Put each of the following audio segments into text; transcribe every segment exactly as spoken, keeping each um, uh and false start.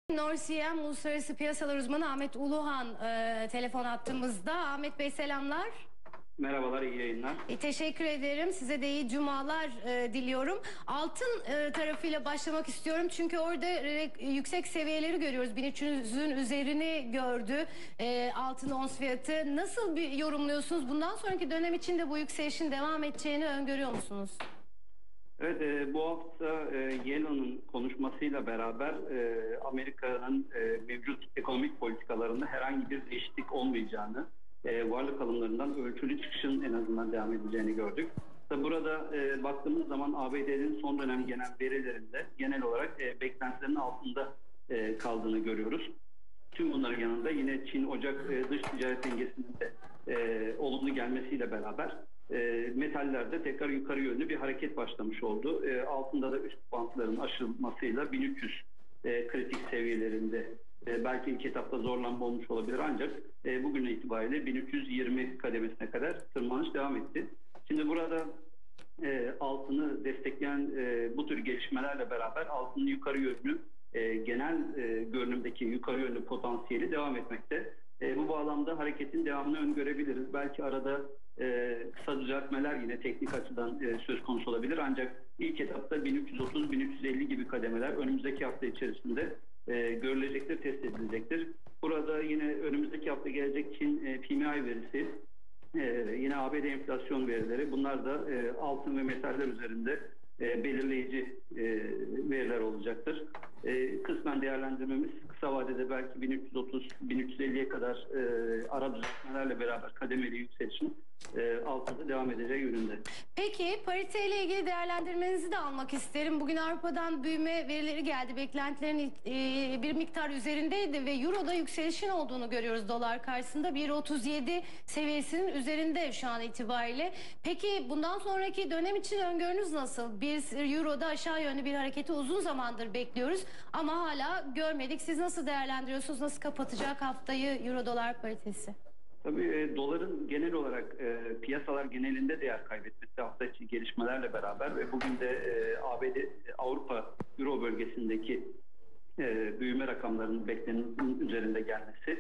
Norsiyem Uluslararası Piyasalar Uzmanı Ahmet Uluhan e, telefon attığımızda. Ahmet Bey selamlar. Merhabalar, iyi yayınlar. E, teşekkür ederim. Size de iyi cumalar e, diliyorum. Altın e, tarafıyla başlamak istiyorum. Çünkü orada e, yüksek seviyeleri görüyoruz. bin üç yüzün üzerini gördü e, altın ons fiyatı. Nasıl bir yorumluyorsunuz? Bundan sonraki dönem içinde bu yükselişin devam edeceğini öngörüyor musunuz? Evet, e, bu hafta e, Yellen'ın konuşmasıyla beraber e, Amerika'nın e, mevcut ekonomik politikalarında herhangi bir değişiklik olmayacağını, e, varlık alımlarından ölçülü çıkışın en azından devam edeceğini gördük. Tabi burada e, baktığımız zaman A B D'nin son dönem gelen verilerinde genel olarak e, beklentilerin altında e, kaldığını görüyoruz. Tüm bunların yanında yine Çin-Ocak e, dış ticaret dengesinin de e, olumlu gelmesiyle beraber e, metallerde tekrar yukarı yönlü bir hareket başlamış oldu. E, altında da üst bantların aşılmasıyla bin üç yüz e, kritik seviyelerinde e, belki ilk etapta zorlanma olmuş olabilir, ancak e, bugün itibariyle bin üç yüz yirmi kademesine kadar tırmanış devam etti. Şimdi burada e, altını destekleyen e, bu tür gelişmelerle beraber altının yukarı yönlü e, genel e, görünümdeki yukarı yönlü potansiyeli devam etmekte. E, bu bağlamda hareketin devamını öngörebiliriz. Belki arada e, kısa düzeltmeler yine teknik açıdan e, söz konusu olabilir. Ancak ilk etapta bin üç yüz otuz bin üç yüz elli gibi kademeler önümüzdeki hafta içerisinde e, görülecektir, test edilecektir. Burada yine önümüzdeki hafta gelecek Çin e, P M I verisi, e, yine A B D enflasyon verileri, bunlar da e, altın ve metaller üzerinde e, belirleyici e, veriler olacaktır. E, kısmen değerlendirmemiz kısa vadede belki bin üç yüz otuz bin üç yüz elliye kadar e, ara düzeltmelerle beraber kademeli yükselişin e, altında devam edeceği yönünde. Peki parite ile ilgili değerlendirmenizi de almak isterim. Bugün Avrupa'dan büyüme verileri geldi. Beklentilerin e, bir miktar üzerindeydi ve Euro'da yükselişin olduğunu görüyoruz dolar karşısında. bir otuz yedi seviyesinin üzerinde şu an itibariyle. Peki bundan sonraki dönem için öngörünüz nasıl? Biz Euro'da aşağı yönlü bir hareketi uzun zamandır bekliyoruz ama hala görmedik. Siz nasıl değerlendiriyorsunuz? Nasıl kapatacak haftayı Euro dolar paritesi? Tabii e, doların genel olarak e, piyasalar genelinde değer kaybetmesi hafta içi gelişmelerle beraber ve bugün de e, A B D, Avrupa, Euro bölgesindeki e, büyüme rakamlarının beklenenin üzerinde gelmesi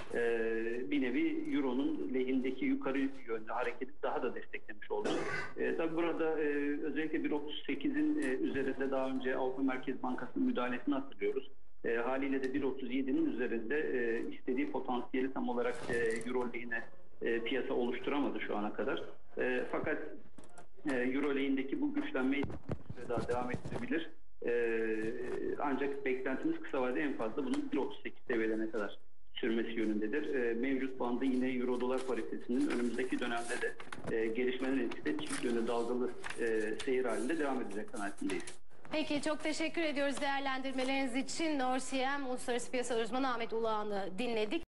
e, bir nevi Euro'nun lehindeki yukarı yönlü hareketi daha da desteklemiş oldu. E, tabii burada e, özellikle bir otuz sekizin e, üzerinde daha önce Avrupa Merkez Bankası'nın müdahalesini hatırlıyoruz. E, haliyle de bir otuz yedinin üzerinde e, istediği potansiyeli tam olarak e, Euro lehine e, piyasa oluşturamadı şu ana kadar. E, fakat e, Euro lehindeki bu güçlenmeyi daha devam ettirebilir. E, ancak beklentimiz kısa vadede en fazla bunun bir otuz sekiz seviyelerine kadar sürmesi yönündedir. E, mevcut bandı yine Euro dolar paritesinin önümüzdeki dönemde de e, gelişmelerin etkisiyle çift yönlü dalgalı e, seyir halinde devam edecek kanaatindeyiz. Peki çok teşekkür ediyoruz değerlendirmeleriniz için. Norsiyem Uluslararası Piyasalar Uzmanı Ahmet Uluhan'ı dinledik.